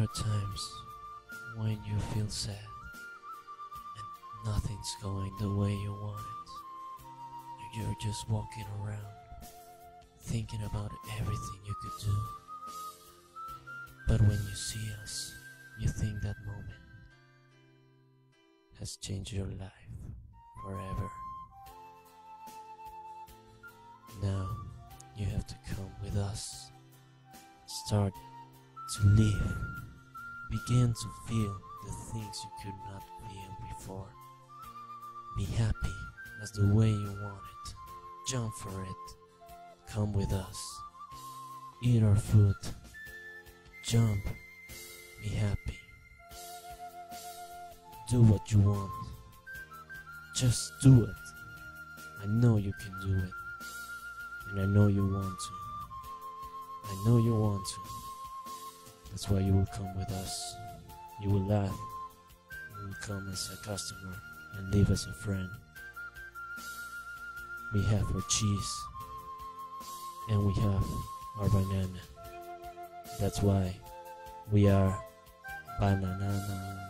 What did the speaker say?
times when you feel sad and nothing's going the way you want it. You're just walking around thinking about everything you could do. But when you see us, you think that moment has changed your life forever. Now you have to come with us. Start to live. Begin to feel the things you could not feel before. Be happy as the way you want it. Jump for it. Come with us. Eat our food. Jump. Be happy. Do what you want. Just do it. I know you can do it. And I know you want to. I know you want to. That's why you will come with us. You will laugh. You will come as a customer and leave as a friend. We have our cheese. And we have our banana. That's why we are BANANANA.